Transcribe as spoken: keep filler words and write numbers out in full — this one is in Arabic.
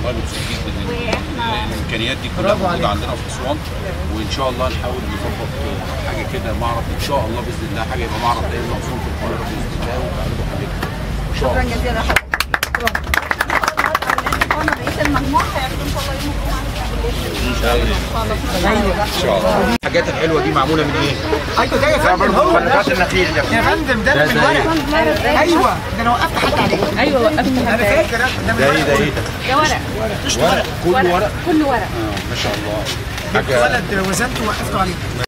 والله مبسوط جدا ان الامكانيات دي كلها موجوده عندنا في اسوان، وان شاء الله نحاول نظبط حاجه كده معرض ان شاء الله باذن الله، حاجه يبقى معرض دايما موصول في القاهره باذن الله وتعرضوا حاجتكم ان شاء الله. شكرا جزيلا لحضرتك. انا رئيس المجموعه هيعملوا ان شاء الله يوم الجمعه ان شاء الله. الحاجات الحلوه دي معموله من ايه؟ ايوه ده يا فندم هو فلكات النخيل ده يا فندم، ده من ورق. ايوه ده انا وقفت حد عليه. ايوه وقفت حد. انا فاكر ده من ده ورق. ايه ده ايه ده؟ ده ورق. مش ورق، كله ورق؟ كله ورق. اه ما شاء الله. حاجه ولد وزنته وقفته عليه.